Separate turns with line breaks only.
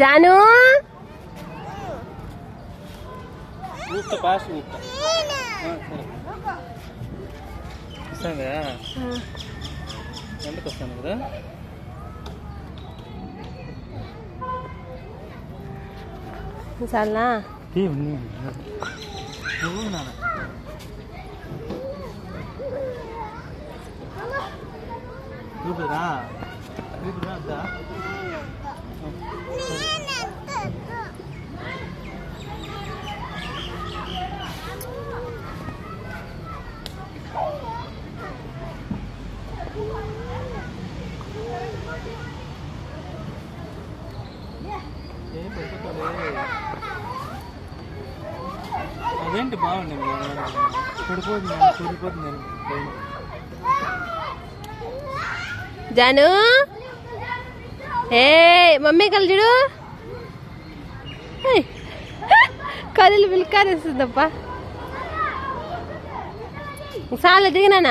జాను
ఎంతకు వస్తాను కదా
చాలనా
చూపురా చూపురా అంతా అదేంటి బాగుంది పడిపోతుంది
జాను ఏ మమ్మీ కలు చూడు కదులు పిలికారేస్తుందప్ప చాలా దిగినా